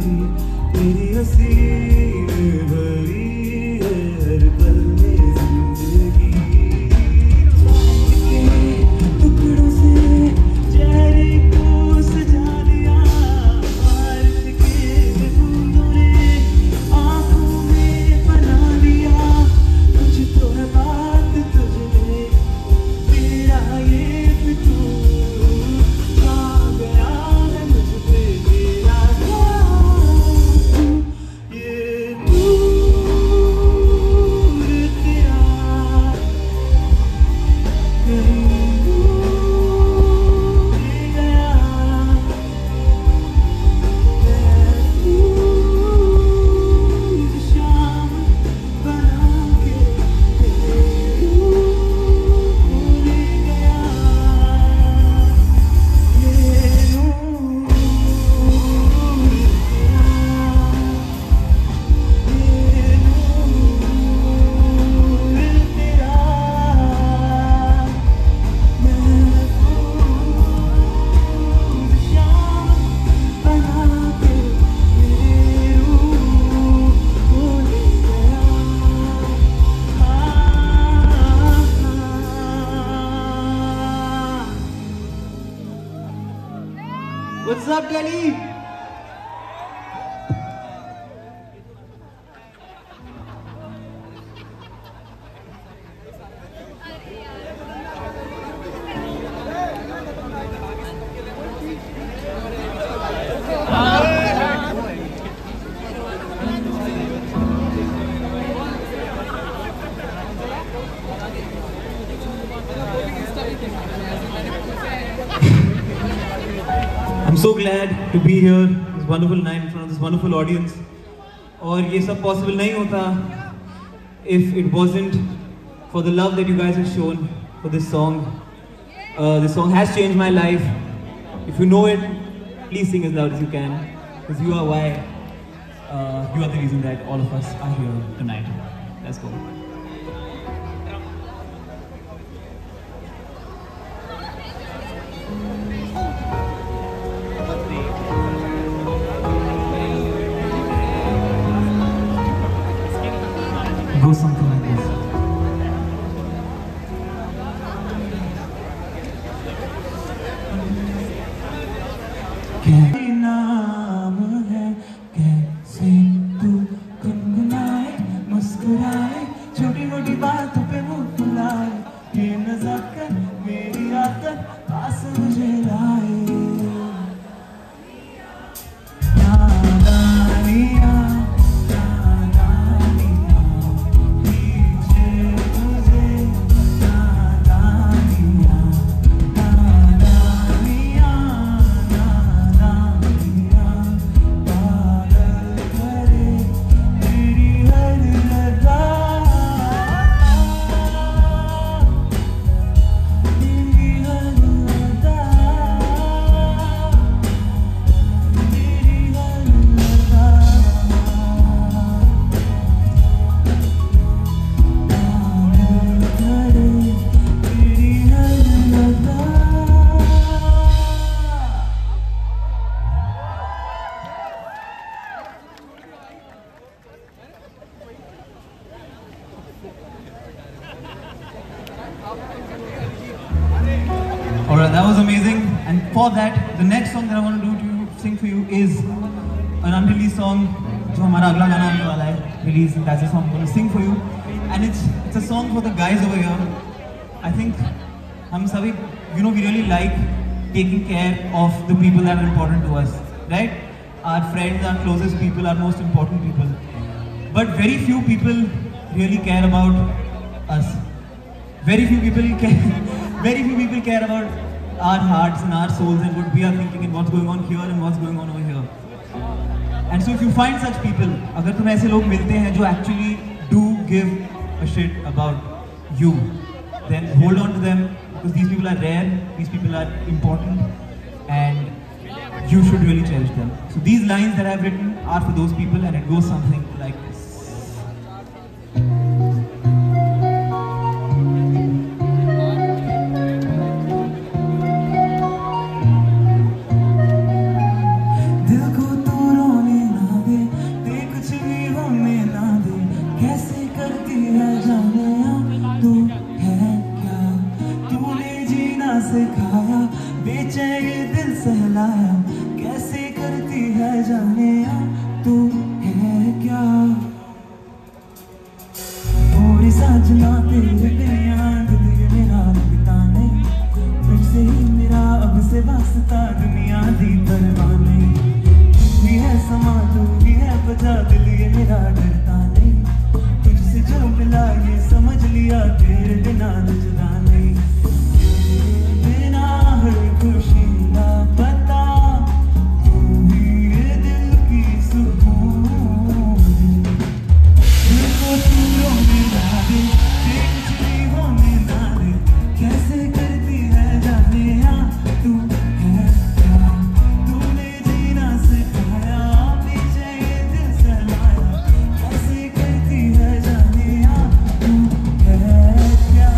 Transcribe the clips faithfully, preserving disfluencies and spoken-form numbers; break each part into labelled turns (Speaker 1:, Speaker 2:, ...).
Speaker 1: तेरी हंसी भरी है हर पल में जिंदगी टुकड़ों से चेहरे को सजा दिया बारिश के बूंदों ने आंखों में बना लिया कुछ तो है बात तुझमें तेरा ये फितूर आ गया है मुझ पे तेरा जादू ये दूर तेरा कहीं दूर गया मैं दूर शाम बना के तेरे रूप ले गया ये नूर तेरा What's up, Delhi? I'm so glad to be here, this wonderful night in front of this wonderful audience. और ये सब possible नहीं होता if it wasn't for the love that you guys have shown for this song. Uh, this song has changed my life. If you know it, please sing as loud as you can, because you are why, uh, you are the reason that all of us are here tonight. Let's go. Go something like this. क्या नाम है कैसे तू गुनगुनाए मुस्कुराए छोटी मोटी बातों पे मुंह फुलाए ये नज़ाकत मेरी आदत पास मुझे लाए नादानियाँ Alright, that was amazing. And for that, the next song that I want to do to sing for you is an unreleased song, जो हमारा अगला गाना आने वाला है, release. That's the song I'm going to sing for you. And it's it's a song for the guys over here. I think हम सभी, you know, we really like taking care of the people that are important to us, right? Our friends, our closest people, our most important people. But very few people really care about us. Very few people care. Very few people care about our hearts and our souls and what we are thinking and what's going on here and what's going on over here. And so if you find such people, अगर तुम्हें ऐसे लोग मिलते हैं जो actually do give a shit about you, then hold on to them, because these people are rare, these people are important, and you should really cherish them. So these lines that I've written are for those people, and it goes something like this. दिल को तू रोने ना जाने तू है क्या। थोड़ी साजना तेरे बिना दिल मेरा लगता नहीं, तुझसे ही मेरा अब से वास्ता दुनिया दी परवाह नहीं। तू ही है समा तू ही है बजा दिल ये मेरा डरता नहीं, तुझसे जो मिला ये समझ लिया तेरे बिना जुदा नहीं। तेरे बिना हर खुशी ना पता, तू ही है दिल की सुकून। दिल को तू रोने ना दे, कुछ भी होने ना दे, कैसे करती है जाने या तू है क्या। तूने जीना सिखाया पीछे ये दिल सहलाया, कैसे करती है जाने या तू है क्या।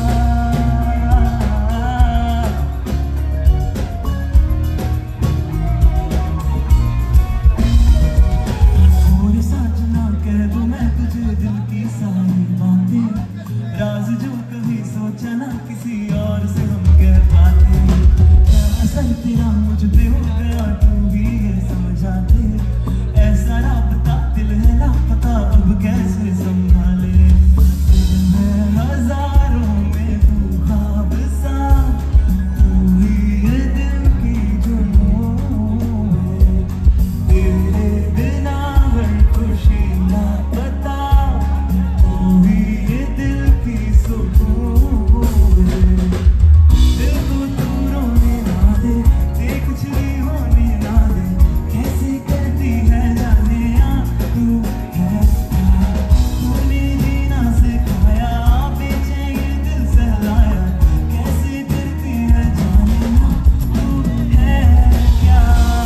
Speaker 1: और सच ना कह दूं मैं तुझे दिल की सारी बातें, राज जो कभी सोचा ना किसी और से हम कह पाते। क्या असर तेरा मुझ पे हो गया तू भी ये समझा दे, ऐसा राबता दिल है लापता अब कैसे संभाले। दिल में हजारों में तू ख्वाब सा, तू ही है दिल की जुनून है। तेरे बिना हर खुशी लापता, तू ही है दिल की सुकून है। दिल को तू रोने ना दे, दे कुछ भी होने ना दे, कैसे करती है जाने या तू है क्या। तूने जीना सिखाया पीछे ये दिल सहलाया, कैसे करती है जाने या तू है क्या।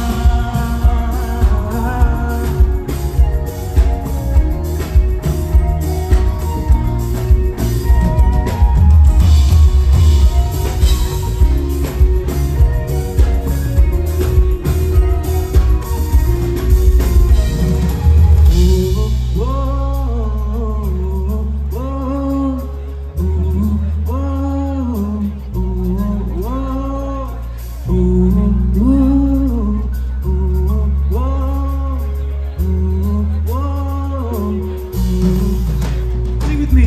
Speaker 1: Sing with me.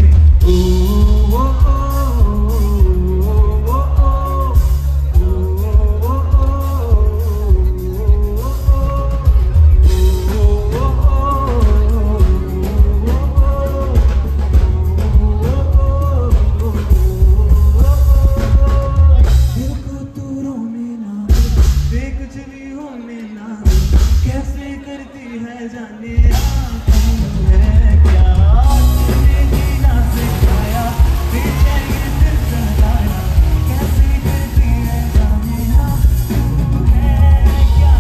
Speaker 1: दिल को तू रोने ना दे, दे कुछ भी होने ना दे, कैसे करती है जाने या तू है क्या। तूने जीना सिखाया पीछे ये दिल सहलाया, कैसे करती है जाने या तू है क्या।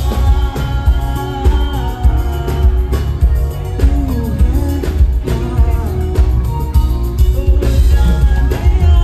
Speaker 1: तू है क्या, ओ जाने या।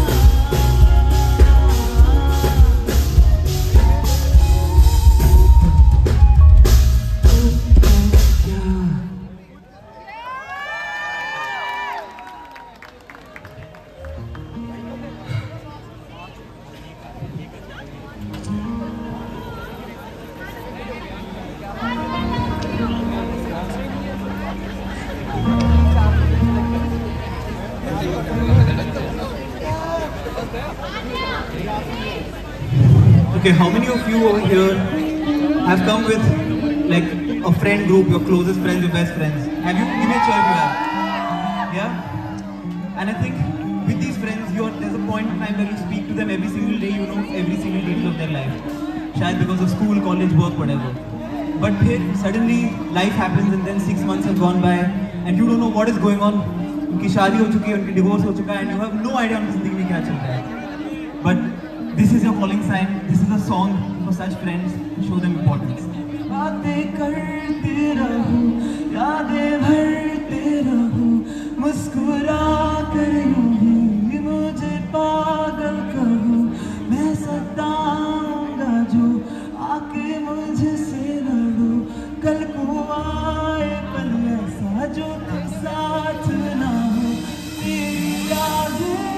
Speaker 1: Okay, how many of you over here have come with like a friend group, your closest friends, your best friends? Have you? Give me a cheer if you have. Yeah? And I think with these friends, you're, there's a point in time where you speak to them every single day, you know every single detail of their life. Shayad because of school, college, work, whatever. But here, suddenly life happens and then six months have gone by and you don't know what is going on. उनकी शादी हो चुकी है, उनकी divorce हो चुका है and you have no idea उनकी जिंदगी में क्या चल रहा है. But this is your calling sign. This is a song for such friends. Show them importance. बातें करते रहो, यादें भरते रहो, मुस्कुरा कर यूं ही मुझे पागल कहो, मैं सताऊंगा जो आके मुझसे लड़ो, कल को आए पल ऐसा जो तुम साथ ना हो, तेरी यादें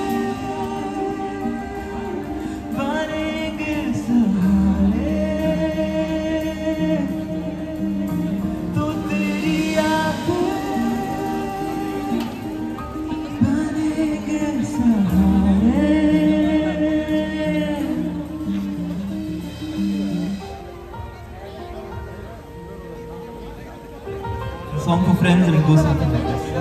Speaker 1: बनेंगे सहारे। song for friends, and it goes something like this.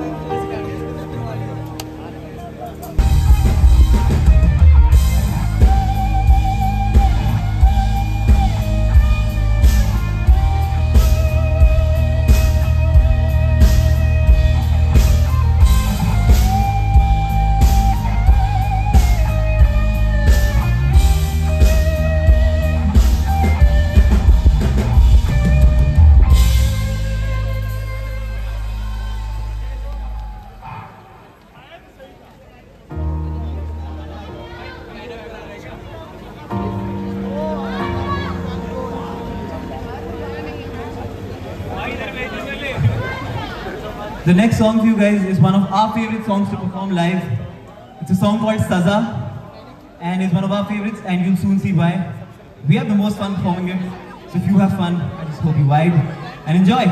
Speaker 1: The next song for you guys is one of our favorite songs to perform live. It's a song called Saza, and it's one of our favorites, and you'll soon see why. We have the most fun performing it, so if you have fun, I just hope you vibe and enjoy.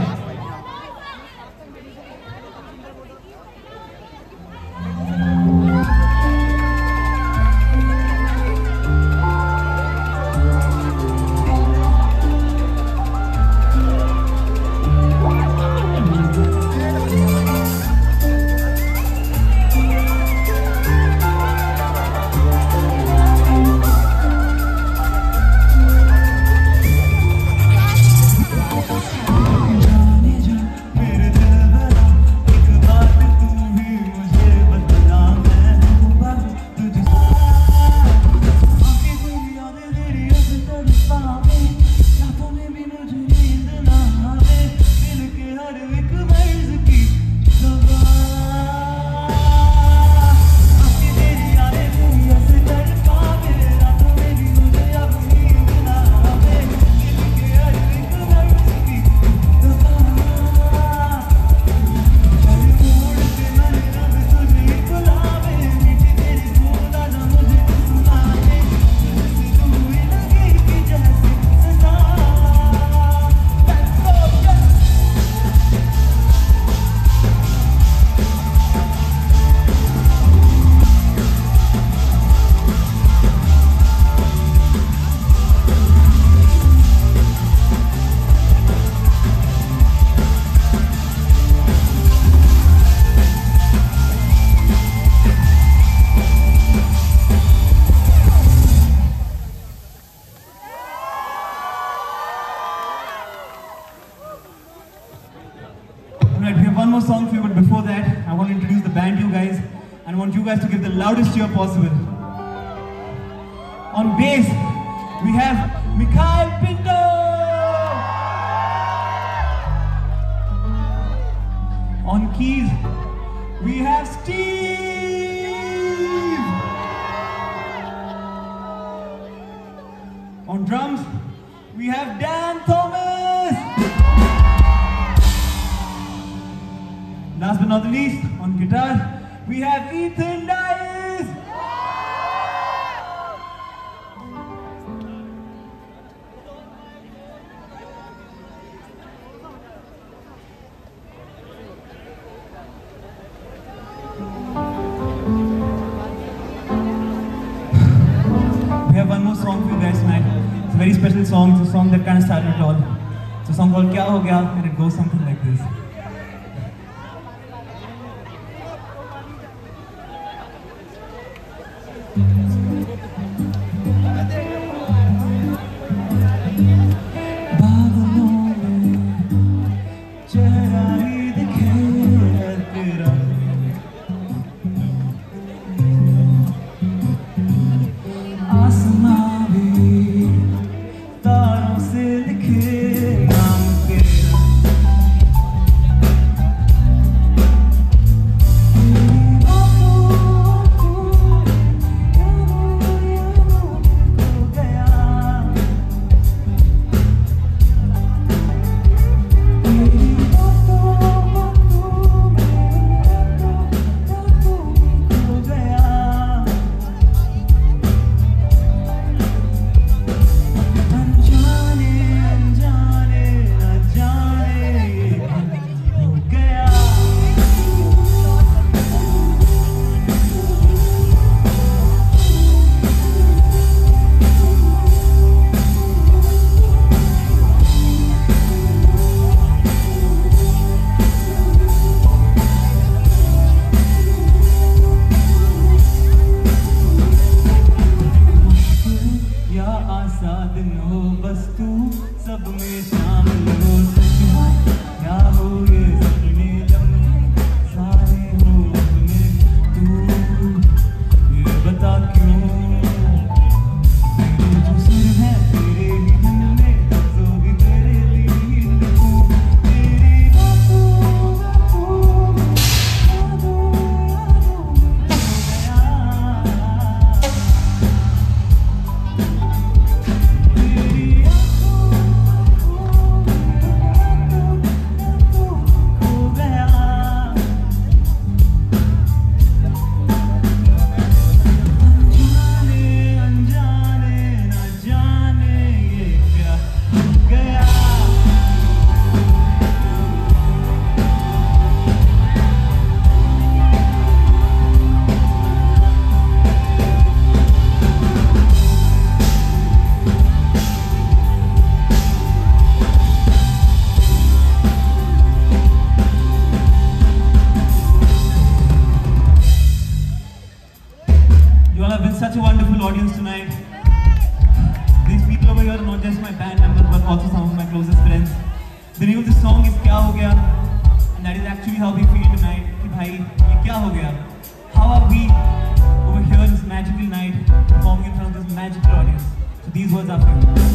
Speaker 1: Alright, we have one more song for you, but before that, I want to introduce the band to you guys, and I want you guys to give the loudest cheer possible. On bass, we have Mikhail Pinto! On keys, we have Steve! On drums, we have Dan Thomas! Last but not the least, on guitar, we have Ethan Dias! We have one more song for you guys tonight. It's a very special song. It's a song that kind of started it all. It's a song called Kya Ho Gaya, and it goes something like this. friends. The name of the song is Kya Ho Gaya, and that is actually how we feel tonight. कि भाई ये क्या हो गया? How are we over here this magical night performing in front of this magical audience? So these words are for you.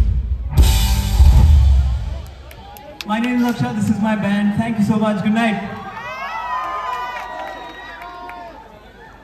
Speaker 1: My name is Akshay, this is my band. Thank you so much. Good night.